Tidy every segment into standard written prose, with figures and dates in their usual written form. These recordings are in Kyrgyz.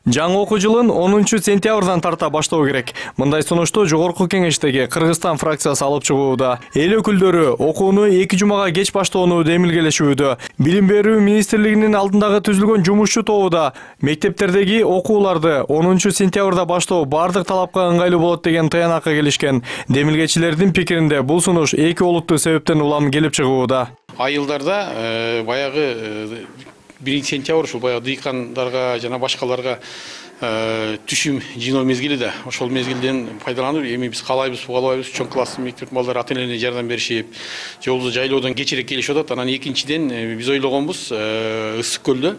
Жаңы окуу жылын 10-сентябрдан тарта баштоо керек. Мындай сунушту жогорку кеңештеги Кыргызстан фракциясы алып чыгууда. Эл өкүлдөрү окууну 2 жумага кеч баштоону демилгелешүүдө. Билим берүү министрлигинин алдындагы түзүлгөн жумушчу тобу да мектептердеги окууларды 10-сентябрда баштоо бардык талапка ыңгайлуу болот деген таянакка келишкен. Демилгечилердин пикиринде бул сунуш эки олуттуу себептен улам келип чыгууда. Айылдарда баягы 1 сентябрь ушул баягы дыйкандарга жана башкаларга түшүм жыйноо мезгили да. Ошол мезгилден пайдаланып, эми биз каалайбыз, каалабайбыз, чоң класстын мектеп балдары ата-энелерине жардам беришип, жолду жайлоодон кечирээк келишип атат. Анан экинчиден биз ойлогонбуз, Ысык көлдө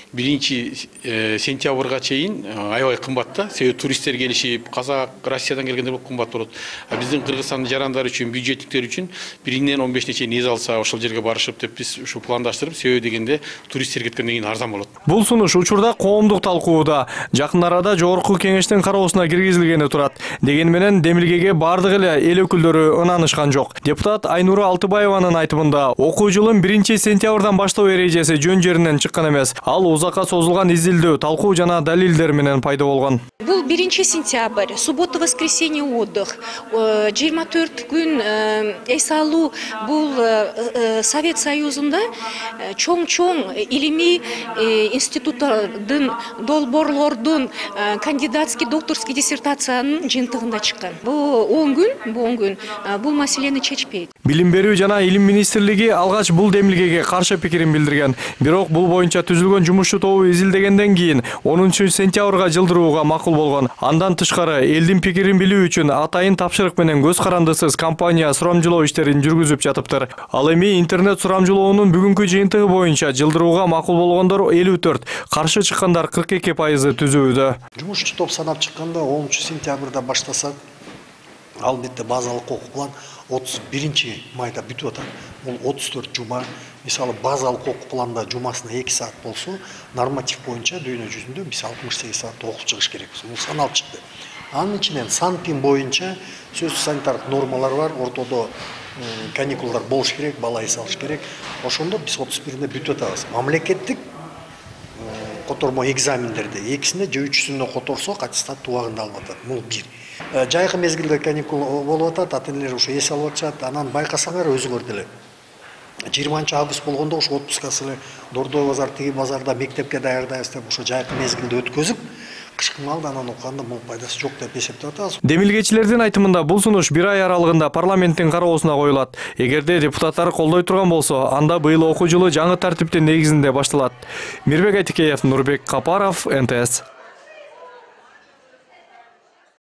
1 сентябрга чейин аябай кымбат да. Себеби туристтер келишип, Казак, Россиядан келгенде бул кымбат болот. Биздин Кыргызстандын жарандары үчүн, бюджеттиктер үчүн 1-ден 15-не чейин эз алса, ошол жерге барышып деп биз ушу пландаштырып, себеби дегенде туристтер кеткенден кийин арзан болот. Бул сунуш учурда коомдук талкууда. Жакын арада жогорку кеңештин кароосуна киргизилгени турат. Дегени менен демилгеге бардык эле эл өкүлдөрү ынанышкан жок. Депутат Айнура Алтыбаеванын айтымында, окуу жылын 1 сентябрдан баштоо эрежеси жөн жеринен чыккан эмес. Ал узакка созулган изилдөө, талкуу жана далилдер менен пайда болгон. Бул 1 сентябрь, суббота, воскресенье отдых, 24 күн эс алуу. Бул Совет Союзунда чоң илимий институттардын, долбоорлордун кандидатский, докторский диссертациянын жыйынтыгында чыккан. Бул 10 күн бул маселени чечпейт. Билим берүү жана илим министрлиги алгач бул демилгеге каршы пикирин билдирген. Бирок бул боюнча түзүлгөн жумушчу тобу изилдегенден кийин 10 сентябрга жылдырууга макул болгон. Андан тышкары элдин пикирин билүү үчүн атайын тапшырык менен көз карандысыз компания сурамжылоо иштерин жүргүзүп жатыптыр. Ал эми интернет сурамжылоонун бүгүнкү жыйынтыгы боюнча жылдырууга макул болгондор 54, каршы чыккандар 42% түзүүдө. Жумушчу топ санап чыкканда 10 сентябрда баштасак, албетте базалык окуу план 31 майда бүтүп атат. Бул 34 жума. Мисалы базалык окуу планда жумасына 2 саат болсо, норматив боюнча дүйнө жүзүндө биз 68 саат окуп чыгыш керекпиз. Бул саналып чыкты. Анын ичинен санпин боюнча сөзсүз санитардык нормалар бар. Ортодо каникулдар болуш керек, бала эс алыш керек. Ошондо биз 31-нде бүтүп атабыз. Мамлекеттик котормо экзамендерде экисинде же үчүсүнө которсок аттестат убагында алып атат. Бул бир. Жайкы мезгилде каникул болуп атат, ата-энелер ушу эс алып атышат. Анан байкасаңар өзүңөр деле 20 август болгондо ушу отпускасы эле Дордой базар, тиги базарда мектепке даярдайбыз деп ушу жайкы мезгилде өткөзүп, кышкы маалда анан окуганда бул пайдасы жок деп эсептеп атабыз. Демилгечилердин айтымында бул сунуш 1 ай аралыгында парламенттин кароосуна коюлат. Эгерде депутаттар колдой турган болсо, анда быйыл окуу жылы жаңы тартиптин негизинде башталат. Мирбек Айтикеев, Нурбек Капаров, НТС.